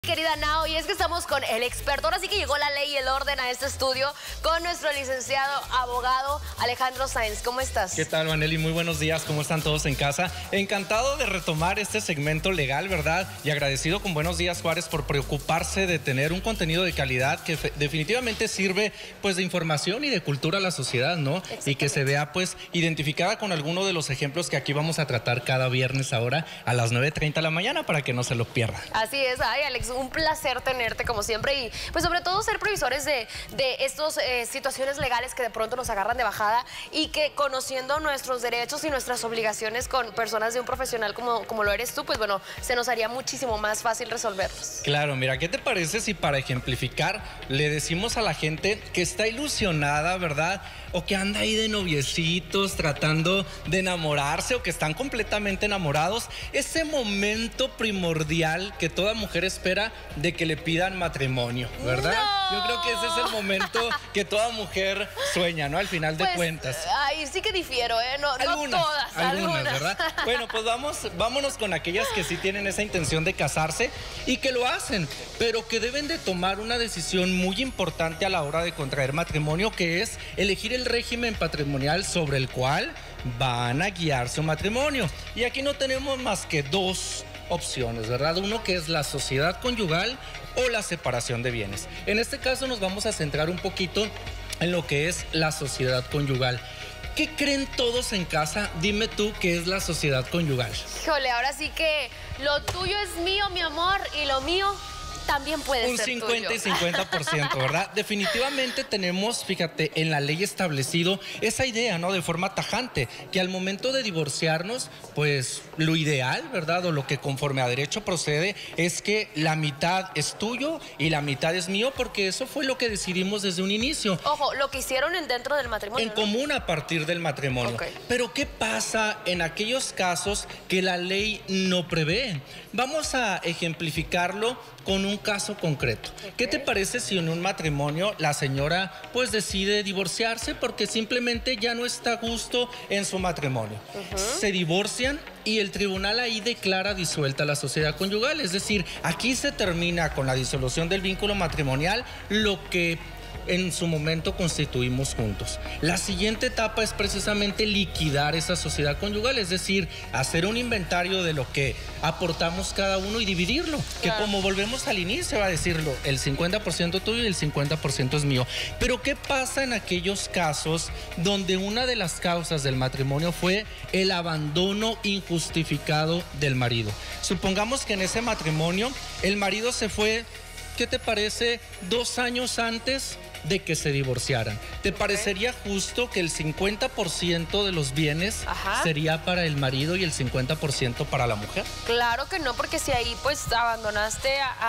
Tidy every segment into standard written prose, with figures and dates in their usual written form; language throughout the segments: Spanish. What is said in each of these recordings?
Querida Nao, y es que estamos con el experto, ahora sí que llegó la ley y el orden a este estudio con nuestro licenciado abogado Alejandro Sáenz. ¿Cómo estás? ¿Qué tal, Vanelli? Muy buenos días, ¿cómo están todos en casa? Encantado de retomar este segmento legal, ¿verdad? Y agradecido con Buenos Días Juárez por preocuparse de tener un contenido de calidad que definitivamente sirve pues de información y de cultura a la sociedad, ¿no? Y que se vea pues identificada con alguno de los ejemplos que aquí vamos a tratar cada viernes ahora a las 9:30 de la mañana para que no se lo pierdan. Así es, ay Alex, un placer tenerte como siempre y pues sobre todo ser previsores de estas situaciones legales que de pronto nos agarran de bajada y que conociendo nuestros derechos y nuestras obligaciones con personas de un profesional como lo eres tú, pues bueno, se nos haría muchísimo más fácil resolverlos. Claro, mira, ¿qué te parece si para ejemplificar le decimos a la gente que está ilusionada, ¿verdad? O que anda ahí de noviecitos tratando de enamorarse o que están completamente enamorados, ese momento primordial que toda mujer espera de que le pidan matrimonio, ¿verdad? ¡No! Yo creo que ese es el momento que toda mujer sueña, ¿no? Al final de cuentas. Ay, sí que difiero, ¿eh? No todas, algunas, ¿verdad? Bueno, pues vámonos con aquellas que sí tienen esa intención de casarse y que lo hacen, pero que deben de tomar una decisión muy importante a la hora de contraer matrimonio, que es elegir el régimen patrimonial sobre el cual van a guiar su matrimonio. Y aquí no tenemos más que dos opciones, ¿verdad? Uno que es la sociedad conyugal o la separación de bienes. En este caso nos vamos a centrar un poquito en lo que es la sociedad conyugal. ¿Qué creen todos en casa? Dime tú qué es la sociedad conyugal. Híjole, ahora sí que lo tuyo es mío, mi amor, y lo mío también puede ser tuyo. Un 50 y 50%, ¿verdad? Definitivamente tenemos, fíjate, en la ley establecido esa idea, ¿no? De forma tajante, que al momento de divorciarnos, pues lo ideal, ¿verdad? O lo que conforme a derecho procede es que la mitad es tuyo y la mitad es mío, porque eso fue lo que decidimos desde un inicio. Ojo, lo que hicieron dentro del matrimonio. En común a partir del matrimonio. Okay. Pero ¿qué pasa en aquellos casos que la ley no prevé? Vamos a ejemplificarlo con un caso concreto. Okay. ¿Qué te parece si en un matrimonio la señora pues decide divorciarse porque simplemente ya no está a gusto en su matrimonio? Se divorcian y el tribunal ahí declara disuelta la sociedad conyugal. Es decir, aquí se termina con la disolución del vínculo matrimonial lo que en su momento constituimos juntos. La siguiente etapa es precisamente liquidar esa sociedad conyugal, es decir, hacer un inventario de lo que aportamos cada uno y dividirlo, que como volvemos al inicio va a decirlo, el 50% tuyo y el 50% es mío. Pero ¿qué pasa en aquellos casos donde una de las causas del matrimonio fue el abandono injustificado del marido? Supongamos que en ese matrimonio el marido se fue, ¿qué te parece? 2 años antes de que se divorciaran. ¿Te parecería justo que el 50% de los bienes sería para el marido y el 50% para la mujer? Claro que no, porque si ahí pues abandonaste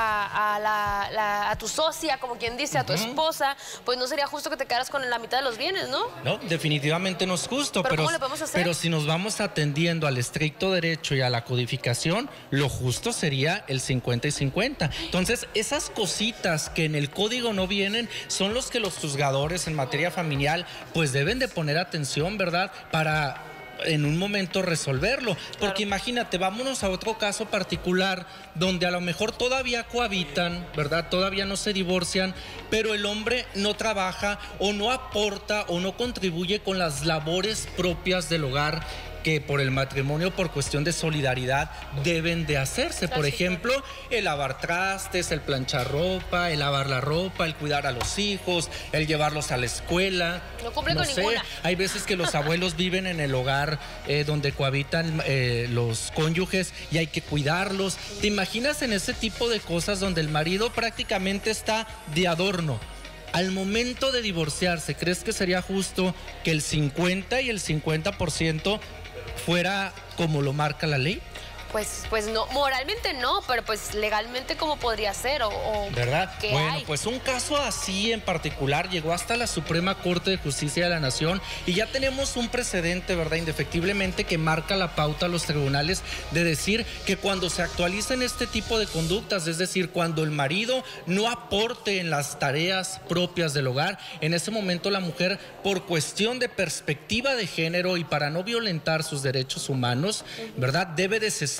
a tu socia, como quien dice, a tu esposa, pues no sería justo que te quedaras con la mitad de los bienes, ¿no? No, definitivamente no es justo. ¿Pero cómo le podemos hacer? Pero si nos vamos atendiendo al estricto derecho y a la codificación, lo justo sería el 50 y 50. Entonces, esas cositas que en el código no vienen son los que los juzgadores en materia familiar pues deben de poner atención, ¿verdad? Para en un momento resolverlo, porque imagínate, vámonos a otro caso particular donde a lo mejor todavía cohabitan, ¿verdad? Todavía no se divorcian, pero el hombre no trabaja o no aporta o no contribuye con las labores propias del hogar que por el matrimonio, por cuestión de solidaridad, deben de hacerse. Por ejemplo, el lavar trastes, el planchar ropa, el lavar la ropa, el cuidar a los hijos, el llevarlos a la escuela. No cumple con ninguna. Hay veces que los abuelos viven en el hogar donde cohabitan los cónyuges y hay que cuidarlos. ¿Te imaginas en ese tipo de cosas donde el marido prácticamente está de adorno? Al momento de divorciarse, ¿crees que sería justo que el 50 y el 50% fuera como lo marca la ley? Pues no, moralmente no, pero pues legalmente ¿cómo podría ser? ¿Verdad? Bueno, hay? pues un caso así en particular llegó hasta la Suprema Corte de Justicia de la Nación y ya tenemos un precedente, ¿verdad? Indefectiblemente que marca la pauta a los tribunales de decir que cuando se actualicen este tipo de conductas, es decir, cuando el marido no aporte en las tareas propias del hogar, en ese momento la mujer, por cuestión de perspectiva de género y para no violentar sus derechos humanos, ¿verdad? Debe de cesar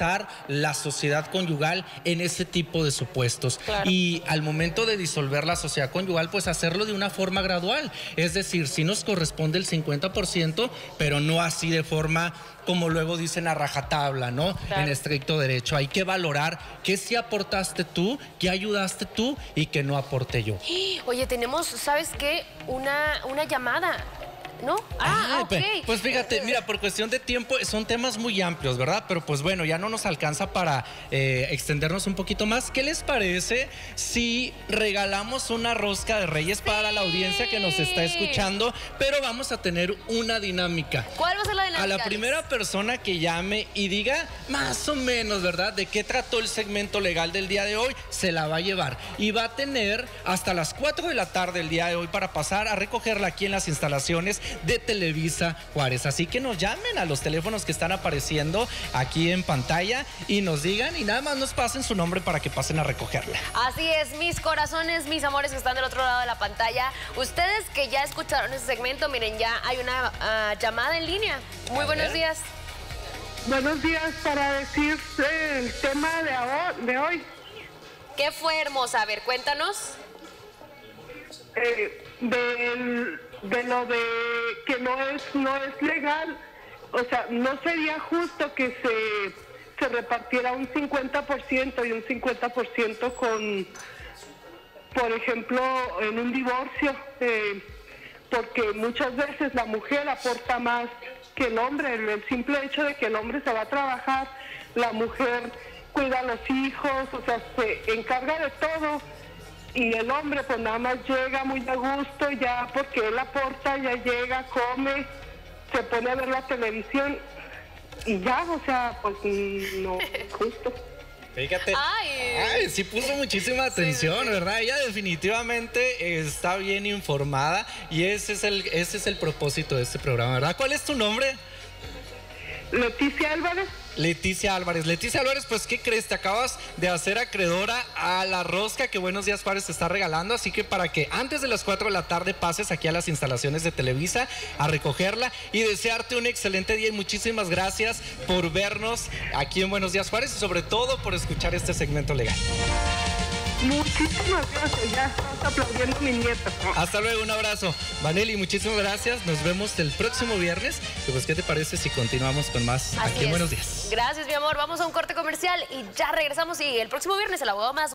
garantizar la sociedad conyugal en ese tipo de supuestos. Claro. Y al momento de disolver la sociedad conyugal, pues hacerlo de una forma gradual. Es decir, sí nos corresponde el 50%, pero no así de forma como luego dicen a rajatabla, ¿no? Claro. En estricto derecho. Hay que valorar qué sí aportaste tú, qué ayudaste tú y qué no aporté yo. Oye, tenemos, ¿sabes qué? Una llamada, ¿no? Ok. Pues fíjate, mira, por cuestión de tiempo son temas muy amplios, ¿verdad? Pero pues bueno, ya no nos alcanza para extendernos un poquito más. ¿Qué les parece si regalamos una rosca de Reyes para la audiencia que nos está escuchando? Pero vamos a tener una dinámica. ¿Cuál va a ser la dinámica? A la primera persona que llame y diga más o menos, ¿verdad?, de qué trató el segmento legal del día de hoy, se la va a llevar. Y va a tener hasta las 4 de la tarde el día de hoy para pasar a recogerla aquí en las instalaciones de Televisa Juárez. Así que nos llamen a los teléfonos que están apareciendo aquí en pantalla y nos digan y nada más nos pasen su nombre para que pasen a recogerla. Así es, mis corazones, mis amores que están del otro lado de la pantalla. Ustedes que ya escucharon este segmento, miren, ya hay una llamada en línea. Muy buenos días. Buenos días, para decir el tema de hoy. ¿Qué fue, hermosa? A ver, cuéntanos. De lo de que no es legal, o sea, no sería justo que se repartiera un 50% y un 50% con, por ejemplo, en un divorcio, porque muchas veces la mujer aporta más que el hombre. El simple hecho de que el hombre se va a trabajar, la mujer cuida a los hijos, o sea, se encarga de todo. Y el hombre pues nada más llega muy a gusto, ya porque él aporta, ya llega, come, se pone a ver la televisión y ya, o sea, pues no es justo. Fíjate, sí puso muchísima atención, sí. ¿Verdad? Ella definitivamente está bien informada y ese es el propósito de este programa, ¿verdad? ¿Cuál es tu nombre? Leticia Álvarez. Leticia Álvarez, pues ¿qué crees? Te acabas de hacer acreedora a la rosca que Buenos Días Juárez te está regalando, así que para que antes de las 4 de la tarde pases aquí a las instalaciones de Televisa a recogerla y desearte un excelente día y muchísimas gracias por vernos aquí en Buenos Días Juárez y sobre todo por escuchar este segmento legal. Muchísimas gracias, ya estamos aplaudiendo a mi nieta. Hasta luego, un abrazo. Vanelli, muchísimas gracias. Nos vemos el próximo viernes. Y pues, ¿qué te parece si continuamos con más aquí en Buenos Días? Gracias, mi amor. Vamos a un corte comercial y ya regresamos. Y el próximo viernes el abogado más